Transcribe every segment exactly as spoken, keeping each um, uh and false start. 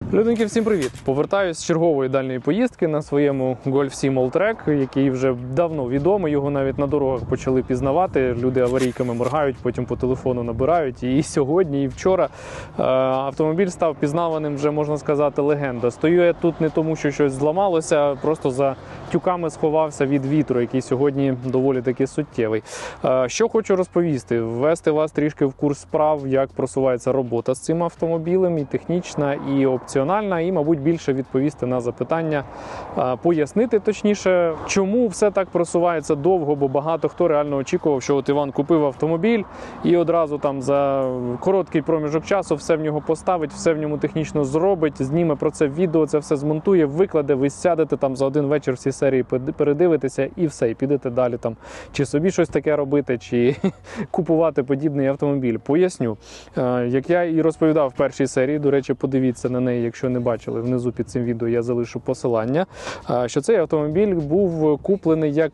Людинки, всім привіт! Повертаюсь з чергової дальньої поїздки на своєму Golf сім Alltrack, який вже давно відомий, його навіть на дорогах почали пізнавати. Люди аварійками моргають, потім по телефону набирають. І сьогодні, і вчора автомобіль став пізнаваним, вже можна сказати, легенда. Стою я тут не тому, що щось зламалося, просто за тюками сховався від вітру, який сьогодні доволі таки суттєвий. Що хочу розповісти, ввести вас трішки в курс справ, як просувається робота з цим автомобілем, і технічна, і опціональна, і, мабуть, більше відповісти на запитання, пояснити точніше, чому все так просувається довго, бо багато хто реально очікував, що от Іван купив автомобіль і одразу там за короткий проміжок часу все в нього поставить, все в ньому технічно зробить, зніме про це відео, це все змонтує, викладе, ви сядете там за один вечір всі серії передивитеся і все, і підете далі там, чи собі щось таке робити, чи купувати подібний автомобіль. Поясню. Як я і розповідав в першій серії, до речі, подивіться на неї, якщо не бачили, внизу під цим відео я залишу посилання, що цей автомобіль був куплений як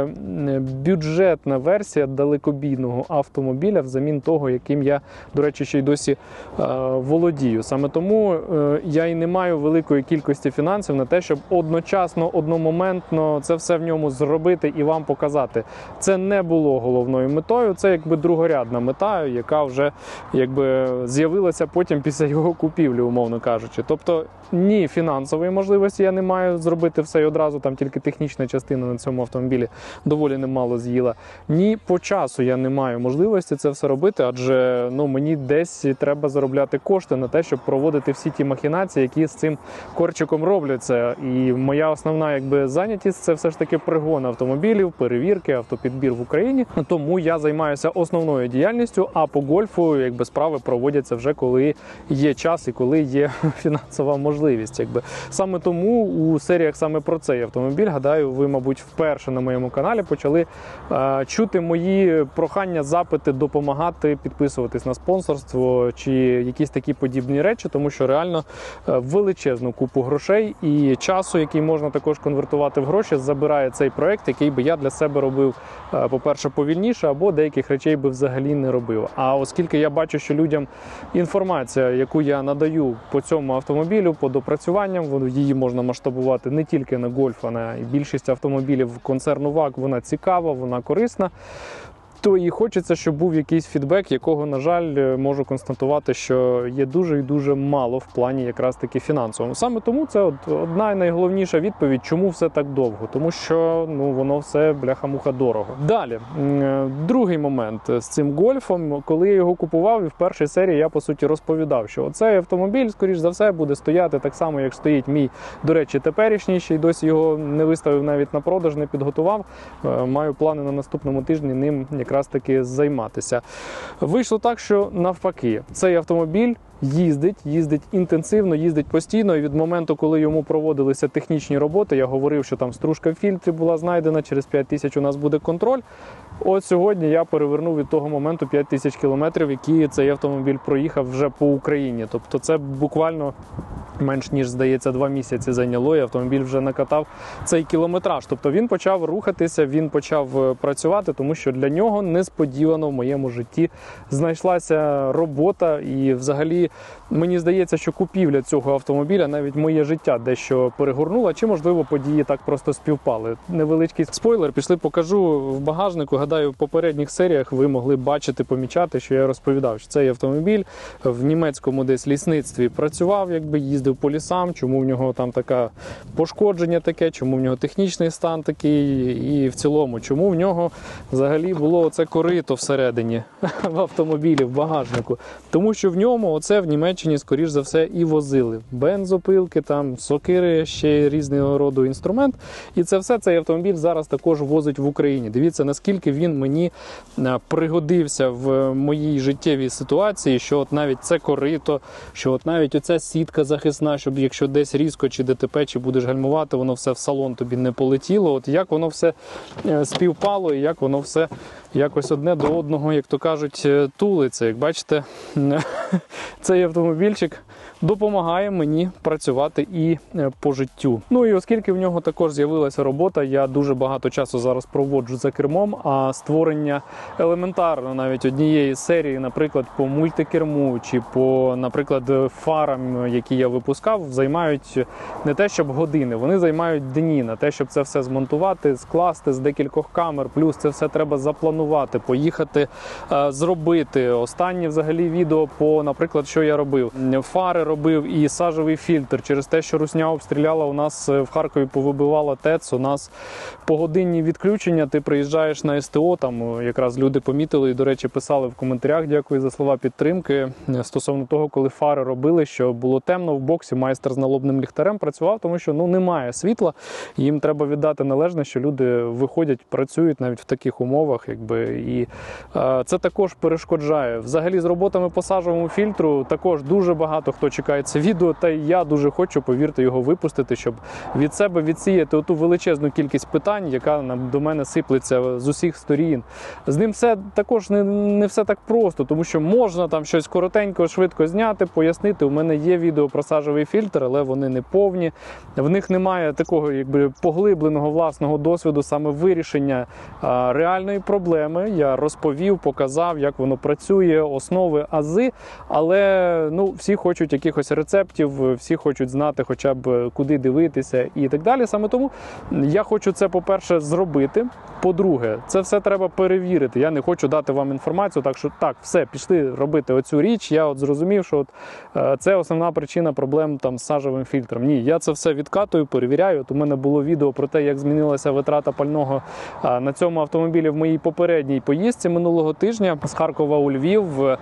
бюджетна версія далекобійного автомобіля взамін того, яким я, до речі, ще й досі володію. Саме тому я і не маю великої кількості фінансів на те, щоб одночасно, одномоментно це все в ньому зробити і вам показати. Це не було головною метою, це якби другорядна мета, яка вже якби з'явилася потім після його купівлі, умовно кажучи. Тобто ні фінансової можливості я не маю зробити все і одразу, там тільки технічна частина на цьому автомобілі доволі немало з'їла. Ні по часу я не маю можливості це все робити, адже ну, мені десь треба заробляти кошти на те, щоб проводити всі ті махінації, які з цим корчиком робляться. І моя основна якби зайнятість – це все ж таки пригон автомобілів, перевірки, автопідбір в Україні. Тому я займаюся основною діяльністю, а по гольфу якби справи проводяться вже коли є час і коли є фінансова можливість. Якби. Саме тому у серіях саме про цей автомобіль, гадаю, ви, мабуть, вперше на моєму каналі почали е, чути мої прохання, запити, допомагати, підписуватись на спонсорство чи якісь такі подібні речі, тому що реально е, величезну купу грошей і часу, який можна також конвертувати в гроші, забирає цей проект, який би я для себе робив, е, по-перше, повільніше, або деяких речей би взагалі не робив. А оскільки я бачу, що людям інформація, яку я надаю по цьому автомобілю, по допрацюванням, її можна масштабувати не тільки на Golf, а на більшість автомобілів концерну ВАГ, вона цікава, вона корисна, то і хочеться, щоб був якийсь фідбек, якого, на жаль, можу констатувати, що є дуже і дуже мало в плані якраз таки фінансовому. Саме тому це от одна найголовніша відповідь, чому все так довго. Тому що ну, воно все бляха-муха дорого. Далі, другий момент з цим гольфом, коли я його купував, і в першій серії я, по суті, розповідав, що цей автомобіль, скоріш за все, буде стояти так само, як стоїть мій, до речі, теперішній, ще й досі його не виставив навіть на продаж, не підготував. Маю плани на наступному тижні ним якраз таки займатися. Вийшло так, що навпаки, цей автомобіль їздить, їздить інтенсивно, їздить постійно, і від моменту, коли йому проводилися технічні роботи, я говорив, що там стружка в фільтрі була знайдена, через п'ять тисяч у нас буде контроль. От сьогодні я перевернув від того моменту п'ять тисяч кілометрів, які цей автомобіль проїхав вже по Україні. Тобто це буквально менш ніж, здається, два місяці зайняло, і автомобіль вже накатав цей кілометраж. Тобто він почав рухатися, він почав працювати, тому що для нього несподівано в моєму житті знайшлася робота, і взагалі мені здається, що купівля цього автомобіля навіть моє життя дещо перегорнула, чи, можливо, події так просто співпали. Невеличкий спойлер, пішли покажу в багажнику. Гадаю, в попередніх серіях ви могли бачити, помічати, що я розповідав, що цей автомобіль в німецькому десь лісництві працював, якби їздив по лісам, чому в нього там таке пошкодження таке, чому в нього технічний стан такий, і в цілому, чому в нього взагалі було оце корито всередині в автомобілі, в багажнику. Тому що в ньому оце в Німеччині, скоріш за все, і возили. Бензопилки, там, сокири, ще різного роду інструмент. І це все цей автомобіль зараз також возить в Україні. Дивіться, наскільки він мені пригодився в моїй життєвій ситуації, що от навіть це корито, що от навіть оця сітка захисна, щоб якщо десь різко чи ДТП, чи будеш гальмувати, воно все в салон тобі не полетіло. От як воно все співпало і як воно все якось одне до одного, як то кажуть, тулиться. Як бачите, цей автомобільчик допомагає мені працювати і по життю. Ну і оскільки в нього також з'явилася робота, я дуже багато часу зараз проводжу за кермом, а створення елементарно навіть однієї серії, наприклад, по мультикерму чи по, наприклад, фарам, які я випускав, займають не те, щоб години, вони займають дні на те, щоб це все змонтувати, скласти з декількох камер, плюс це все треба запланувати, поїхати, зробити. Останнє взагалі відео по, наприклад, що я робив. Фари робив і сажовий фільтр. Через те, що русня обстріляла, у нас в Харкові повибивала ТЕЦ, у нас погодинні відключення, ти приїжджаєш на СТО, там якраз люди помітили і, до речі, писали в коментарях, дякую за слова підтримки, стосовно того, коли фари робили, що було темно в боксі, майстер з налобним ліхтарем працював, тому що ну немає світла, їм треба віддати належне, що люди виходять, працюють навіть в таких умовах, якби, і е, це також перешкоджає. Взагалі з роботами по сажовому фільтру також дуже багато хто чекає це відео, та й я дуже хочу, повірте, його випустити, щоб від себе відсіяти оту величезну кількість питань, яка до мене сиплеться з усіх сторін. З ним все також не, не все так просто, тому що можна там щось коротенько, швидко зняти, пояснити. У мене є відео про сажовий фільтр, але вони не повні. В них немає такого якби поглибленого власного досвіду, саме вирішення а, реальної проблеми. Я розповів, показав, як воно працює, основи, ази, але ну, всі хочуть якихось рецептів, всі хочуть знати хоча б куди дивитися і так далі. Саме тому я хочу це, по-перше, зробити. По-друге, це все треба перевірити. Я не хочу дати вам інформацію, так що так, все, пішли робити оцю річ. Я от зрозумів, що от, е, це основна причина проблем там з сажовим фільтром. Ні, я це все відкатую, перевіряю. От у мене було відео про те, як змінилася витрата пального е, на цьому автомобілі в моїй попередній поїздці минулого тижня з Харкова у Львів.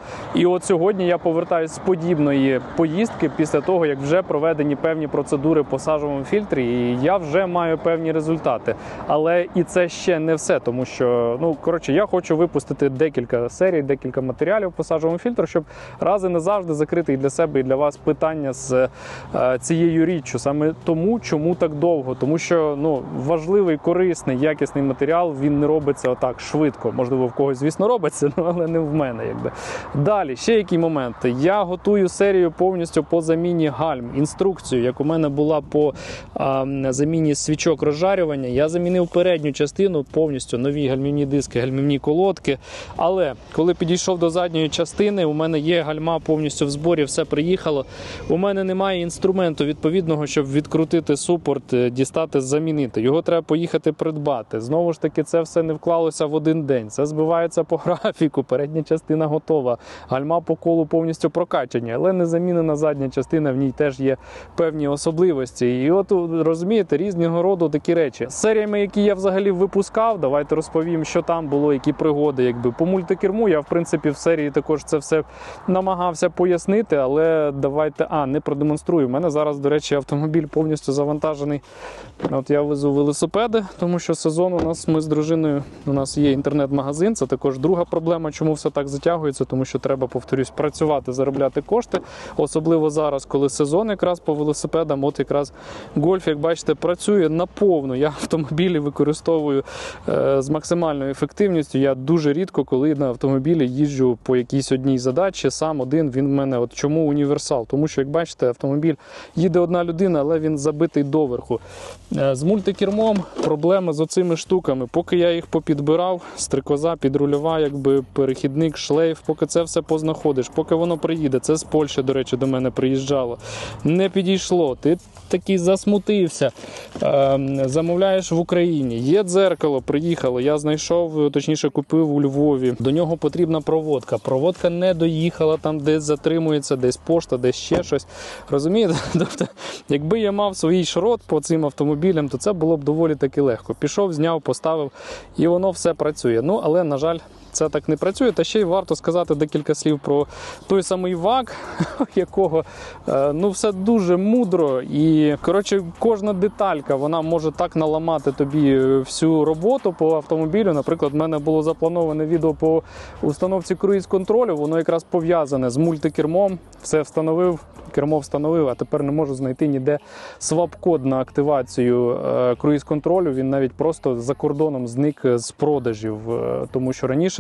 І от сьогодні я повертаюсь з подібної поїздки після того, як вже проведені певні процедури по сажовому фільтрі, і я вже маю певні результати. Але і це ще не все, тому що, ну, коротше, я хочу випустити декілька серій, декілька матеріалів по сажовому фільтру, щоб раз і назавжди закрити і для себе, і для вас питання з е, цією річчю. Саме тому, чому так довго. Тому що, ну, важливий, корисний, якісний матеріал, він не робиться отак швидко. Можливо, в когось, звісно, робиться, але не в мене, якби. Далі, ще які моменти. Я готую серію повністю по заміні гальм. Інструкцію, як у мене була по а, заміні свічок розжарювання. Я замінив передню частину, повністю нові гальмівні диски, гальмівні колодки. Але коли підійшов до задньої частини, у мене є гальма повністю в зборі, все приїхало. У мене немає інструменту відповідного, щоб відкрутити супорт, дістати, замінити. Його треба поїхати придбати. Знову ж таки, це все не вклалося в один день. Це збивається по графіку, передня частина готова. Гальма по колу повністю прокачані, але не замінена задня частина, в ній теж є певні особливості. І от, розумієте, різного роду такі речі. З серіями, які я взагалі випускав, давайте розповім, що там було, які пригоди. Якби по мультикерму я, в принципі, в серії також це все намагався пояснити, але давайте, а, не продемонструю. У мене зараз, до речі, автомобіль повністю завантажений. От я везу велосипеди, тому що сезон у нас, ми з дружиною, у нас є інтернет-магазин, це також друга проблема, чому все так затягується, тому що треба, повторюсь, працювати, заробляти кошти, особливо зараз, коли сезон якраз по велосипедам, от якраз Гольф, як бачите, працює наповну. Я автомобілі використовую е, з максимальною ефективністю. Я дуже рідко, коли на автомобілі їжджу по якійсь одній задачі, сам один, він в мене, от чому універсал? Тому що, як бачите, автомобіль їде одна людина, але він забитий доверху. Е, з мультикермом проблеми з оцими штуками. Поки я їх попідбирав, стрикоза, підрульова, якби перехідник, шлейф, поки це все познаходиш, поки воно приїде, це з Польщі, до речі, до мене приїжджало, не підійшло, ти такий засмутився, е, замовляєш в Україні, є дзеркало, приїхало, я знайшов, точніше купив у Львові, до нього потрібна проводка, проводка не доїхала, там десь затримується, десь пошта, десь ще щось, розумієте? Тобто, якби я мав свій шрот по цим автомобілям, то це було б доволі таки легко. Пішов, зняв, поставив, і воно все працює. Ну, але, на жаль, це так не працює. Та ще й варто сказати декілька слів про той самий ВАГ, якого, ну, все дуже мудро. І, коротше, кожна деталька, вона може так наламати тобі всю роботу по автомобілю. Наприклад, в мене було заплановане відео по установці круїз-контролю, воно якраз пов'язане з мультикермом. Все встановив, кермо встановив, а тепер не можу знайти ніде свап-код на активацію круїз-контролю. Він навіть просто за кордоном зник з продажів, тому що раніше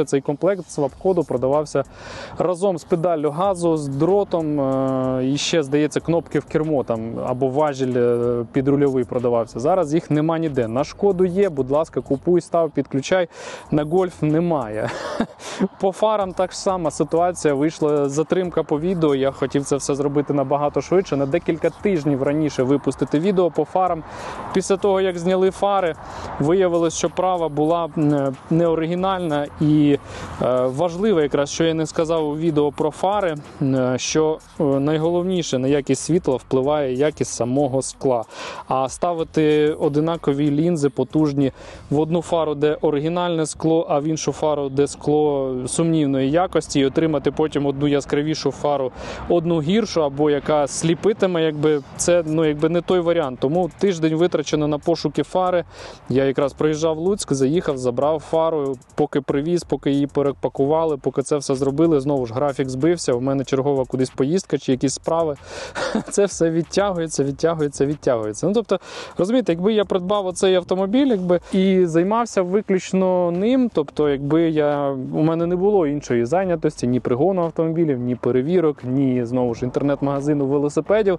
раніше цей комплект свап-коду продавався разом з педаллю газу, з дротом, і ще, здається, кнопки в кермо там, або важіль підрульовий продавався. Зараз їх нема ніде. На Шкоду є, будь ласка, купуй, став, підключай. На Гольф немає. По фарам так сама ситуація. Вийшла затримка по відео. Я хотів це все зробити набагато швидше. На декілька тижнів раніше випустити відео по фарам. Після того, як зняли фари, виявилось, що права була не оригінальна. І важливо якраз, що я не сказав у відео про фари, що найголовніше на якість світла впливає якість самого скла. А ставити одинакові лінзи потужні в одну фару, де оригінальне скло, а в іншу фару, де скло сумнівної якості, і отримати потім одну яскравішу фару, одну гіршу, або яка сліпитиме, якби це ну, якби не той варіант. Тому тиждень витрачено на пошуки фари. Я якраз проїжджав в Луцьк, заїхав, забрав фару, поки привіз, поки її перепакували, поки це все зробили, знову ж графік збився, у мене чергова кудись поїздка чи якісь справи. Це все відтягується, відтягується, відтягується. Ну, тобто, розумієте, якби я придбав оцей автомобіль, якби, і займався виключно ним, тобто, якби я, у мене не було іншої зайнятості, ні пригону автомобілів, ні перевірок, ні, знову ж, інтернет-магазину велосипедів,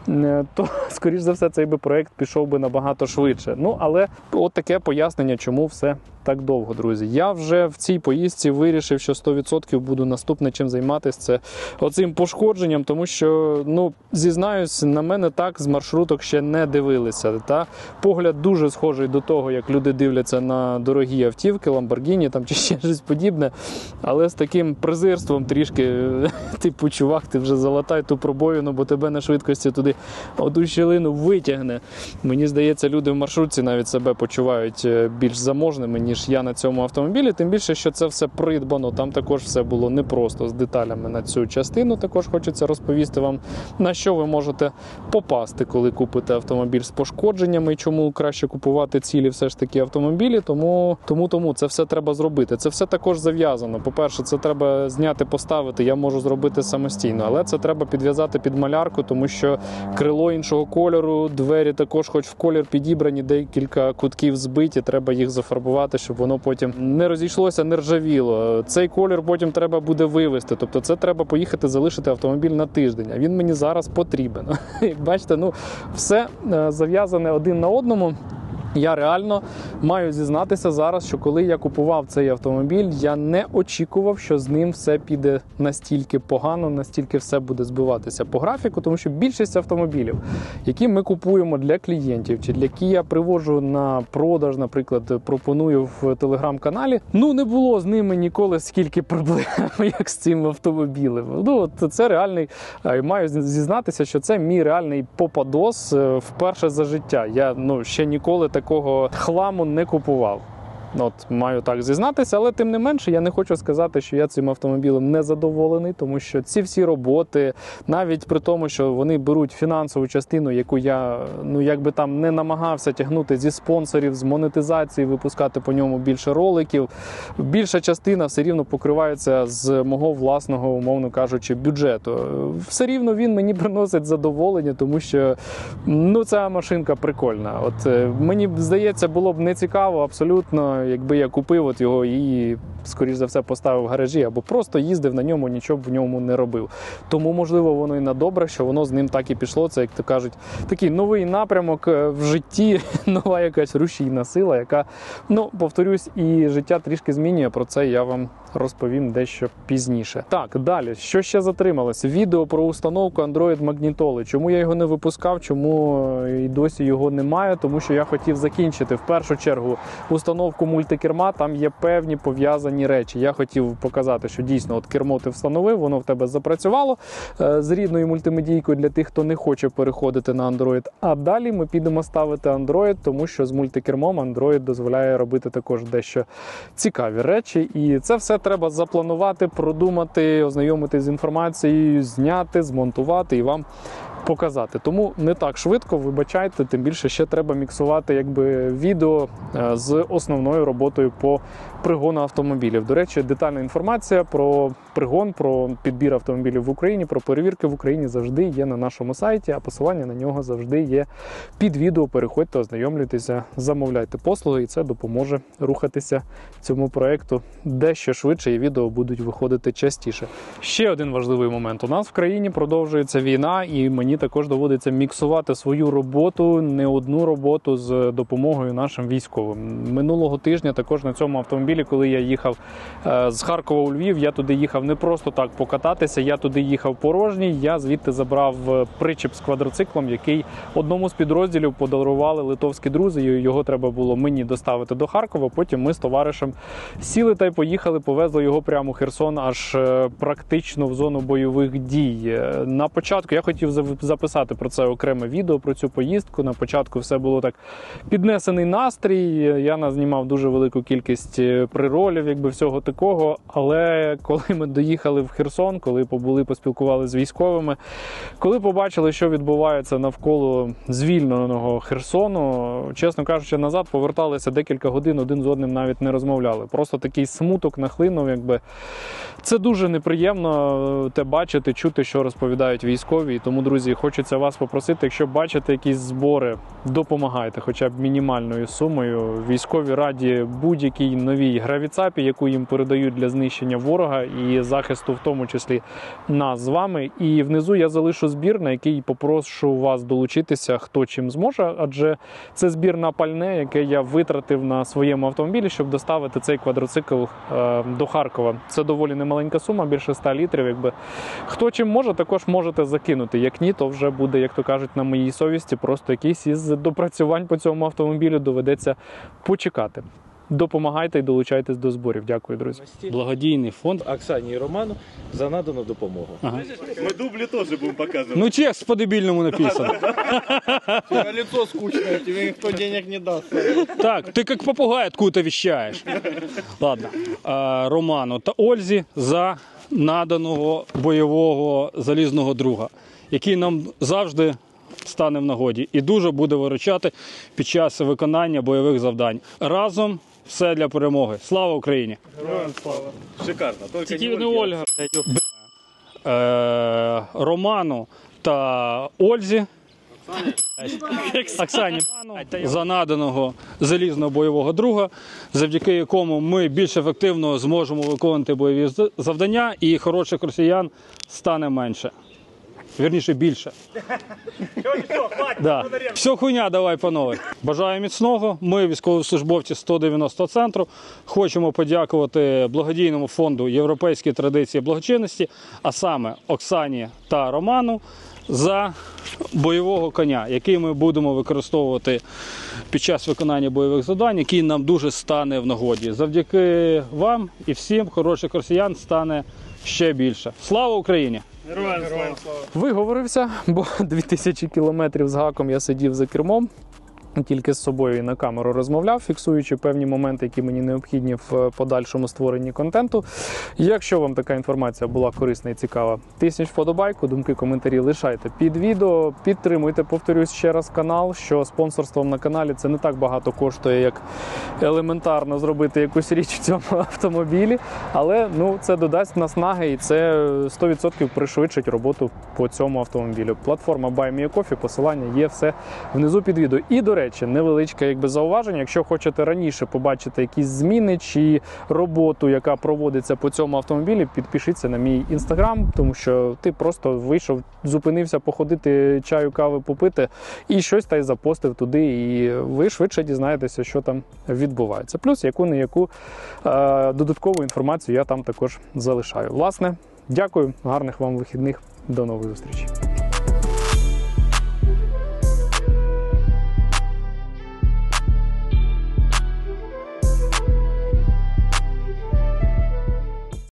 то, скоріш за все, цей би проект пішов би набагато швидше. Ну, але от таке пояснення, чому все так довго, друзі. Я вже в цій поїздці вирішив, що сто відсотків буду наступне чим займатися, це оцим пошкодженням, тому що, ну, зізнаюсь, на мене так з маршруток ще не дивилися. Та? Погляд дуже схожий до того, як люди дивляться на дорогі автівки, Lamborghini там, чи ще щось подібне, але з таким презирством трішки, типу, чувак, ти вже залатай ту пробоїну, бо тебе на швидкості туди одну щілину витягне. Мені здається, люди в маршрутці навіть себе почувають більш заможними, ніж я на цьому автомобілі, тим більше, що це все придбано, там також все було непросто з деталями на цю частину, також хочеться розповісти вам, на що ви можете попасти, коли купите автомобіль з пошкодженнями, і чому краще купувати цілі все ж таки автомобілі, тому, тому, тому це все треба зробити. Це все також зав'язано. По-перше, це треба зняти, поставити, я можу зробити самостійно, але це треба підв'язати під малярку, тому що крило іншого кольору, двері також хоч в колір підібрані, декілька кутків збиті, треба їх зафарбувати, щоб воно потім не розійшлося, не ржавіло. Цей колір потім треба буде вивезти. Тобто це треба поїхати залишити автомобіль на тиждень, а він мені зараз потрібен. Як бачите, ну, все зав'язане один на одному. Я реально маю зізнатися зараз, що коли я купував цей автомобіль, я не очікував, що з ним все піде настільки погано, настільки все буде збиватися по графіку, тому що більшість автомобілів, які ми купуємо для клієнтів, чи для які я привожу на продаж, наприклад, пропоную в телеграм-каналі, ну не було з ними ніколи скільки проблем, як з цим автомобілем. Ну, от це реальний, маю зізнатися, що це мій реальний попадос вперше за життя. Я, ну, ще ніколи так такого хламу не купував. От, маю так зізнатися, але тим не менше я не хочу сказати, що я цим автомобілем не задоволений, тому що ці всі роботи, навіть при тому, що вони беруть фінансову частину, яку я, ну, якби там не намагався тягнути зі спонсорів, з монетизації, випускати по ньому більше роликів, більша частина все рівно покривається з мого власного, умовно кажучи, бюджету. Все рівно він мені приносить задоволення, тому що, ну, ця машинка прикольна. От мені здається, було б нецікаво абсолютно, якби я купив от його і, скоріш за все, поставив в гаражі, або просто їздив на ньому, нічого б в ньому не робив. Тому, можливо, воно і на добре, що воно з ним так і пішло. Це, як то кажуть, такий новий напрямок в житті, нова якась рушійна сила, яка, ну, повторюсь, і життя трішки змінює. Про це я вам розповім дещо пізніше. Так, далі. Що ще затрималось? Відео про установку Android-магнітоли. Чому я його не випускав, чому і досі його немає? Тому що я хотів закінчити, в першу чергу, установку мультикерма. Там є певні пов'язані речі. Я хотів показати, що дійсно от кермо ти встановив, воно в тебе запрацювало з рідною мультимедійкою для тих, хто не хоче переходити на Android. А далі ми підемо ставити Android, тому що з мультикермом Android дозволяє робити також дещо цікаві речі. І це все треба запланувати, продумати, ознайомитися з інформацією, зняти, змонтувати і вам показати. Тому не так швидко, вибачайте, тим більше ще треба міксувати якби відео з основною роботою по пригону автомобілів. До речі, детальна інформація про пригон, про підбір автомобілів в Україні, про перевірки в Україні завжди є на нашому сайті, а посилання на нього завжди є під відео. Переходьте, ознайомлюйтеся, замовляйте послуги, і це допоможе рухатися цьому проєкту дещо швидше, і відео будуть виходити частіше. Ще один важливий момент. У нас в країні продовжується війна, і мені також доводиться міксувати свою роботу, не одну роботу з допомогою нашим військовим. Минулого тижня також на цьому автомобілі, коли я їхав з Харкова у Львів, я туди їхав не просто так покататися, я туди їхав порожній, я звідти забрав причіп з квадроциклом, який одному з підрозділів подарували литовські друзі, і його треба було мені доставити до Харкова, потім ми з товаришем сіли та й поїхали, повезли його прямо у Херсон, аж практично в зону бойових дій. На початку я хотів записати про це окреме відео, про цю поїздку. На початку все було так піднесений настрій, я назнімав дуже велику кількість приролів, якби всього такого, але коли ми доїхали в Херсон, коли побули, поспілкувалися з військовими, коли побачили, що відбувається навколо звільненого Херсону, чесно кажучи, назад поверталися декілька годин, один з одним навіть не розмовляли. Просто такий смуток нахлинув, якби. Це дуже неприємно те бачити, чути, що розповідають військові. І тому, друзі, хочеться вас попросити, якщо бачите якісь збори, допомагайте хоча б мінімальною сумою. Військові раді будь-якій новій гравіцапі, яку їм передають для знищення ворога і захисту, в тому числі нас з вами. І внизу я залишу збір, на який попрошу вас долучитися, хто чим зможе, адже це збір на пальне, яке я витратив на своєму автомобілі, щоб доставити цей квадроцикл е, до Харкова. Це доволі немаленька сума, більше ста літрів. Якби. Хто чим може, також можете закинути. Як ні, то вже буде, як то кажуть, на моїй совісті, просто якийсь із допрацювань по цьому автомобілю доведеться почекати. Допомагайте і долучайтесь до зборів. Дякую, друзі. Благодійний фонд Оксані і Роману за надану допомогу. Ага. Мы дубли тоже будем показывать. Ну, текст по-дебильному написан. Лицо скучное, тебе никто денег не даст. Так, ты как попугай откуда-то вещаешь. Ладно. А, Роману та Ользі за наданого бойового залізного друга, який нам завжди стане в нагоді і дуже буде виручати під час виконання бойових завдань. Разом все для перемоги. Слава Україні! Героям слава. Шикарно. Только Тільки не Ольга. Ольга. Е, Роману та Ользі, Оксані за наданого залізного бойового друга, завдяки якому ми більш ефективно зможемо виконувати бойові завдання і хороших росіян стане менше. Вірніше, більше. Да. Все хуйня, давай, панове. Бажаю міцного. Ми, військовослужбовці сто дев'яностого центру, хочемо подякувати благодійному фонду «Європейські традиції благочинності», а саме Оксані та Роману, за бойового коня, який ми будемо використовувати під час виконання бойових завдань, який нам дуже стане в нагоді. Завдяки вам і всім хороших росіян стане ще більше. Слава Україні! Героям слава. Виговорився, бо дві тисячі кілометрів з гаком я сидів за кермом. Тільки з собою і на камеру розмовляв, фіксуючи певні моменти, які мені необхідні в подальшому створенні контенту. Якщо вам така інформація була корисна і цікава, тисніть вподобайку, думки, коментарі лишайте під відео. Підтримуйте, повторюсь ще раз, канал, що спонсорством на каналі це не так багато коштує, як елементарно зробити якусь річ в цьому автомобілі. Але ну, це додасть наснаги і це сто відсотків пришвидшить роботу по цьому автомобілю. Платформа Buy Me a Coffee, посилання є все внизу під відео. І, до речі, невеличке якби зауваження, якщо хочете раніше побачити якісь зміни чи роботу, яка проводиться по цьому автомобілі, підпишіться на мій інстаграм, тому що ти просто вийшов, зупинився походити, чаю, кави попити і щось та й запостив туди, і ви швидше дізнаєтеся, що там відбувається. Плюс яку-не-яку е- додаткову інформацію я там також залишаю. Власне, дякую, гарних вам вихідних, до нових зустрічей.